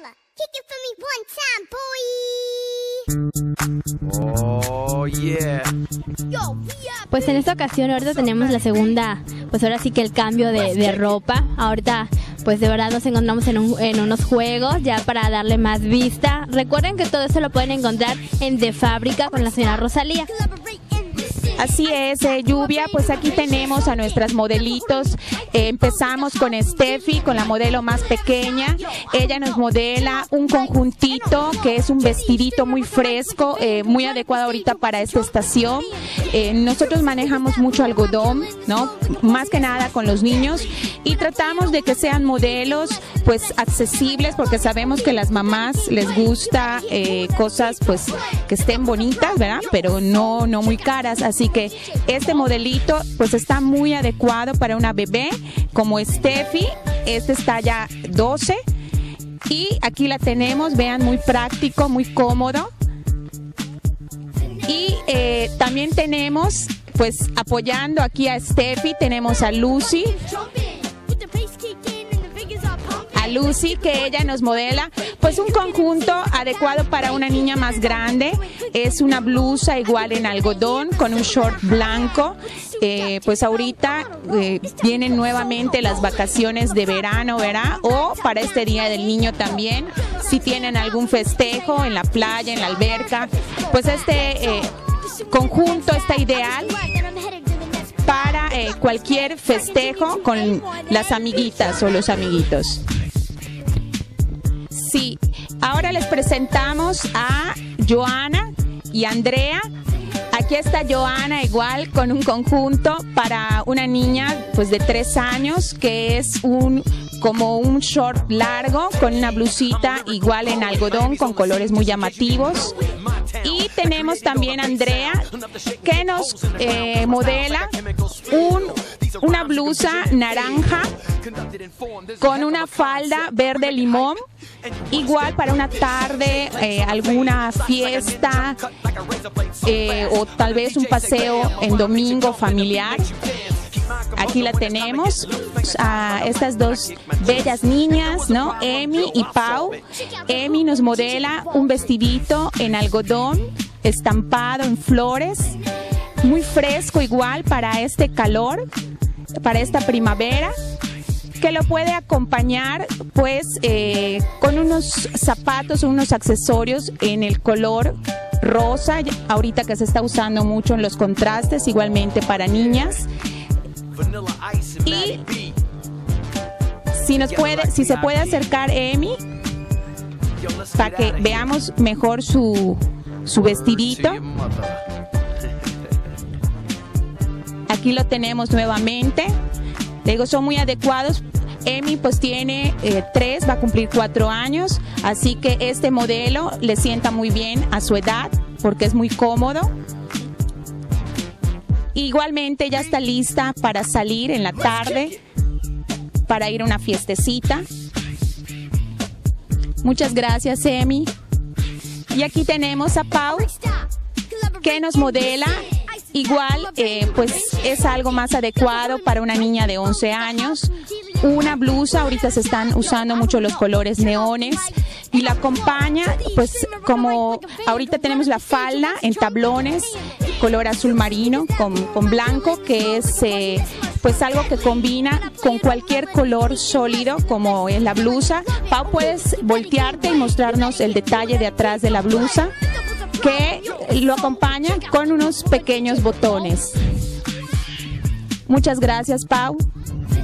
Oh, yeah. Pues en esta ocasión ahorita tenemos la segunda, pues ahora sí que el cambio de ropa. Ahorita pues de verdad nos encontramos en unos juegos ya para darle más vista. Recuerden que todo esto lo pueden encontrar en De Fábrica con la señora Rosalía. Así es, Lluvia, pues aquí tenemos a nuestras modelitos. Empezamos con Steffi, con la modelo más pequeña. Ella nos modela un conjuntito que es un vestidito muy fresco, muy adecuado ahorita para esta estación. Nosotros manejamos mucho algodón, ¿no? Más que nada con los niños, y tratamos de que sean modelos pues accesibles, porque sabemos que las mamás les gusta cosas pues que estén bonitas, ¿verdad? Pero no muy caras, así que este modelito pues está muy adecuado para una bebé como Steffi. Este está ya 12 y aquí la tenemos, vean, muy práctico, muy cómodo. Y también tenemos, pues apoyando aquí a Steffi, tenemos a Lucy, que ella nos modela pues un conjunto adecuado para una niña más grande. Es una blusa igual en algodón con un short blanco. Pues ahorita vienen nuevamente las vacaciones de verano, ¿verdad? O para este Día del Niño también, si tienen algún festejo en la playa, en la alberca, pues este conjunto está ideal para cualquier festejo con las amiguitas o los amiguitos. Sí, ahora les presentamos a Joana y Andrea. Aquí está Joana igual con un conjunto para una niña pues de 3 años, que es como un short largo con una blusita igual en algodón con colores muy llamativos. Y tenemos también a Andrea, que nos modela una blusa naranja con una falda verde limón, igual para una tarde, alguna fiesta o tal vez un paseo en domingo familiar. Aquí la tenemos, a estas dos bellas niñas, ¿no? Emi y Pau. Emi nos modela un vestidito en algodón, estampado en flores, muy fresco igual para este calor, para esta primavera, que lo puede acompañar pues con unos zapatos o unos accesorios en el color rosa, ahorita que se está usando mucho en los contrastes, igualmente para niñas. Y si se puede acercar Emi para que veamos mejor su vestidito. Aquí lo tenemos nuevamente. Digo, son muy adecuados. Emi pues tiene 3, va a cumplir 4 años, así que este modelo le sienta muy bien a su edad porque es muy cómodo. Igualmente ya está lista para salir en la tarde, para ir a una fiestecita. Muchas gracias, Emi. Y aquí tenemos a Pau, que nos modela igual, pues es algo más adecuado para una niña de 11 años. Una blusa, ahorita se están usando mucho los colores neones, y la acompaña, pues como ahorita tenemos la falda en tablones, color azul marino con blanco, que es pues algo que combina con cualquier color sólido como es la blusa. Pau, puedes voltearte y mostrarnos el detalle de atrás de la blusa, que lo acompaña con unos pequeños botones. Muchas gracias, Pau.